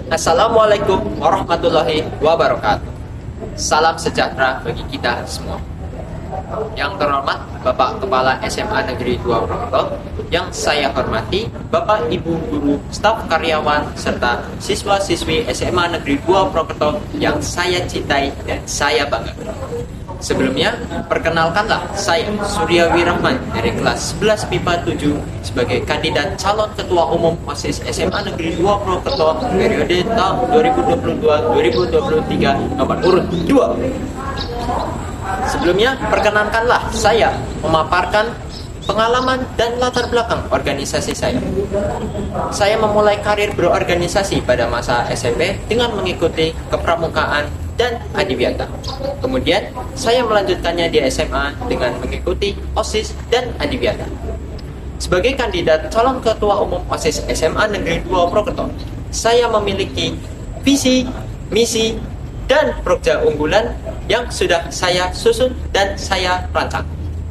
Assalamualaikum warahmatullahi wabarakatuh. Salam sejahtera bagi kita semua. Yang terhormat Bapak Kepala SMA Negeri 2 Prokerto, yang saya hormati Bapak Ibu Guru, staf karyawan, serta siswa-siswi SMA Negeri 2 Prokerto yang saya cintai dan saya banggakan. Sebelumnya, perkenalkanlah saya Surya Wirahman dari kelas 11 MIPA 7 sebagai kandidat calon ketua umum OSIS SMA Negeri 2 Prokerto periode tahun 2022-2023 nomor urut 2. Sebelumnya, perkenankanlah saya memaparkan pengalaman dan latar belakang organisasi saya. Saya memulai karir berorganisasi pada masa SMP dengan mengikuti kepramukaan dan adiwiyata. Kemudian, saya melanjutkannya di SMA dengan mengikuti OSIS dan adiwiyata. Sebagai kandidat calon ketua umum OSIS SMA Negeri 2 Prokerto, saya memiliki visi, misi, dan program unggulan yang sudah saya susun dan saya rancang.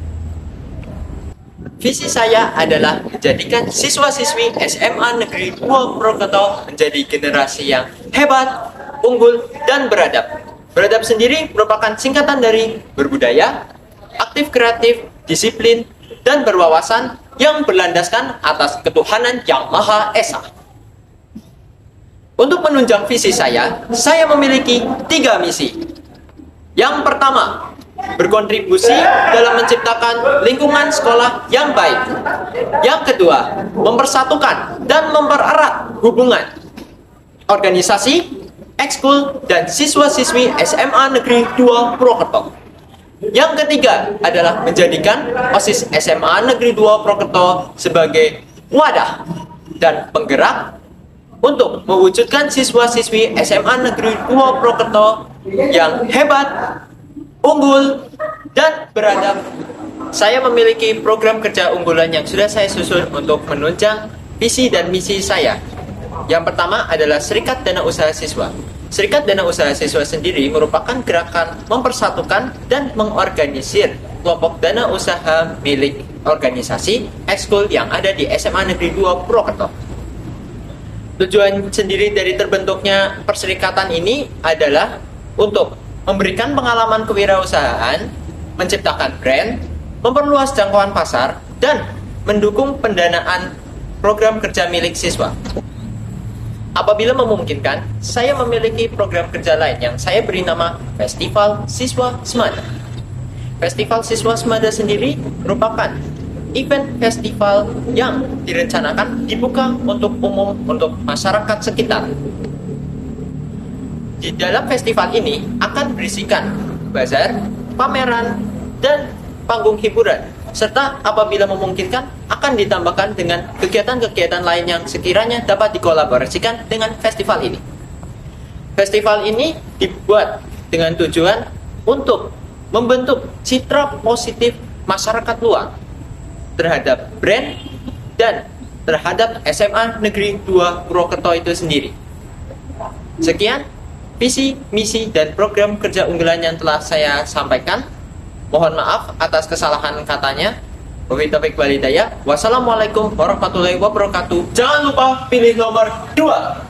Visi saya adalah menjadikan siswa-siswi SMA Negeri 2 Prokerto menjadi generasi yang hebat, unggul, dan beradab. Beradab sendiri merupakan singkatan dari berbudaya, aktif kreatif, disiplin, dan berwawasan yang berlandaskan atas ketuhanan yang Maha Esa. Untuk menunjang visi saya memiliki 3 misi. Yang pertama, berkontribusi dalam menciptakan lingkungan sekolah yang baik. Yang kedua, mempersatukan dan mempererat hubungan organisasi, ekskul, dan siswa-siswi SMA Negeri 2 Prokerto. Yang ketiga adalah menjadikan OSIS SMA Negeri 2 Prokerto sebagai wadah dan penggerak untuk mewujudkan siswa-siswi SMA Negeri 2 Prokerto yang hebat, unggul, dan beradab. Saya memiliki program kerja unggulan yang sudah saya susun untuk menunjang visi dan misi saya. Yang pertama adalah Serikat Dana Usaha Siswa. Serikat Dana Usaha Siswa sendiri merupakan gerakan mempersatukan dan mengorganisir kelompok dana usaha milik organisasi ekskul yang ada di SMA Negeri 2 Prokerto. Tujuan sendiri dari terbentuknya perserikatan ini adalah untuk memberikan pengalaman kewirausahaan, menciptakan brand, memperluas jangkauan pasar, dan mendukung pendanaan program kerja milik siswa. Apabila memungkinkan, saya memiliki program kerja lain yang saya beri nama Festival Siswa Semada. Festival Siswa Semada sendiri merupakan event festival yang direncanakan dibuka untuk umum untuk masyarakat sekitar. Di dalam festival ini akan berisikan bazar, pameran, dan panggung hiburan, serta apabila memungkinkan akan ditambahkan dengan kegiatan-kegiatan lain yang sekiranya dapat dikolaborasikan dengan festival ini. Festival ini dibuat dengan tujuan untuk membentuk citra positif masyarakat luar terhadap brand dan terhadap SMA Negeri 2 Prokerto itu sendiri. Sekian visi, misi, dan program kerja unggulan yang telah saya sampaikan. Mohon maaf atas kesalahan katanya. Wabillahi taufiq wal hidayah. Wassalamualaikum warahmatullahi wabarakatuh. Jangan lupa pilih nomor 2.